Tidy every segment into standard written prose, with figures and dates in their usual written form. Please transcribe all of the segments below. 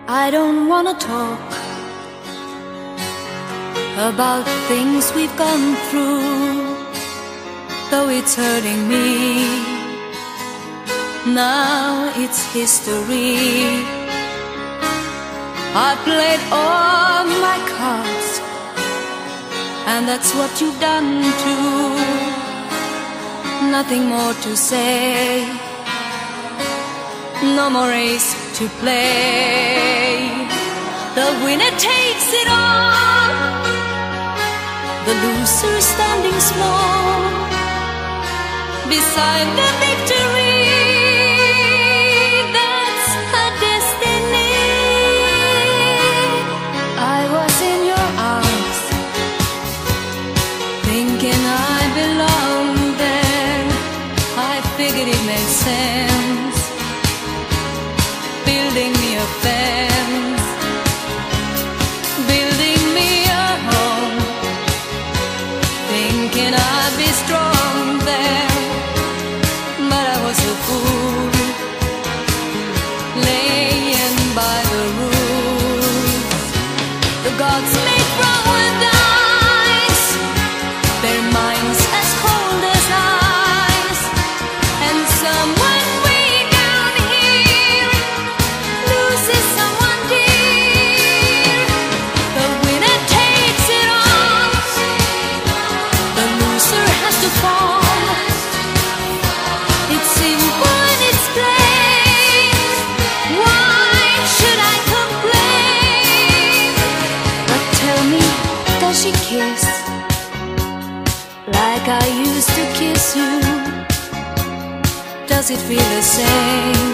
I don't wanna talk about things we've gone through, though it's hurting me. Now it's history. I played all my cards, and that's what you've done too. Nothing more to say, no more race to play. The winner takes it all, the loser standing small beside the victory. That's her destiny. I was in your arms, thinking I belonged there. I figured it made sense, building me a fence, building me a home, thinking I'd be strong there. But I was a fool, laying by the rules. The gods make wrong with eyes, their minds as cold as ice, and someone way down here loses someone dear. The winner takes it all, the loser has to fall. It's simple and it's plain. Why should I complain? But tell me, does she kiss like I used to kiss you? Does it feel the same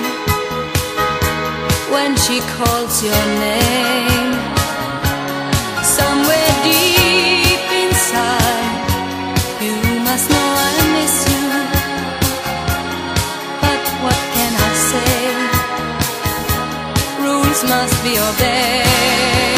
when she calls your name? Somewhere deep inside, you must know I miss you. But what can I say? Rules must be obeyed.